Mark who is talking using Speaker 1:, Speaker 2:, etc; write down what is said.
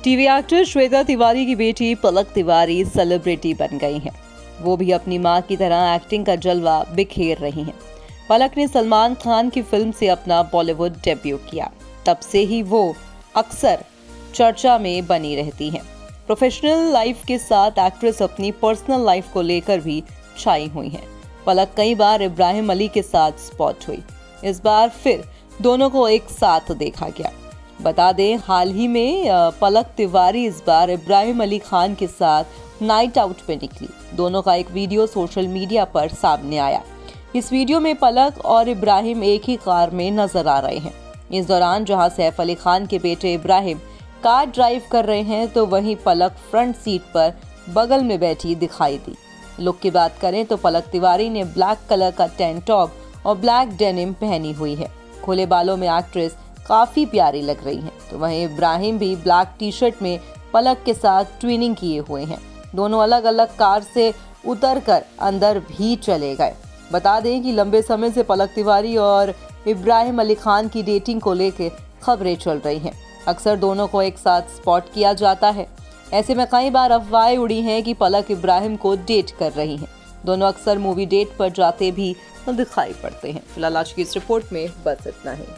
Speaker 1: TV actor Shweta Tiwari की बेटी पलक Tiwari celebrity बन गई हैं। वो भी अपनी मां की तरह एक्टिंग का जलवा बिखेर रही हैं। पलक ने सलमान खान की फिल्म से अपना बॉलीवुड डेब्यू किया। तब से ही वो अक्सर चर्चा में बनी रहती हैं। प्रोफेशनल लाइफ के साथ एक्ट्रेस अपनी पर्सनल लाइफ को लेकर भी छाई हुई हैं। पलक कई बार इब्राहिम अली के साथ स्पॉट हुई। इस बार फिर दोनों को एक साथ देखा गया। बता दें, हाल ही में पलक तिवारी इस बार इब्राहिम अली खान के साथ नाइट आउट पे निकली। दोनों का एक वीडियो सोशल मीडिया पर सामने आया। इस वीडियो में पलक और इब्राहिम एक ही कार में नजर आ रहे हैं। इस दौरान जहां सैफ अली खान के बेटे इब्राहिम कार ड्राइव कर रहे हैं, तो वहीं पलक फ्रंट सीट पर बगल में बैठी दिखाई दी। लुक की बात करें तो पलक तिवारी ने ब्लैक कलर का टैंक टॉप और ब्लैक डेनिम पहनी हुई है। खुले बालों में एक्ट्रेस काफी प्यारी लग रही हैं। तो वहीं इब्राहिम भी ब्लैक टी शर्ट में पलक के साथ ट्विनिंग किए हुए हैं। दोनों अलग अलग कार से उतरकर अंदर भी चले गए। बता दें कि लंबे समय से पलक तिवारी और इब्राहिम अली खान की डेटिंग को लेकर खबरें चल रही हैं। अक्सर दोनों को एक साथ स्पॉट किया जाता है। ऐसे में कई बार अफवाहें उड़ी हैं कि पलक इब्राहिम को डेट कर रही हैं। दोनों अक्सर मूवी डेट पर जाते भी दिखाई पड़ते हैं। फिलहाल आज की इस रिपोर्ट में बस इतना ही।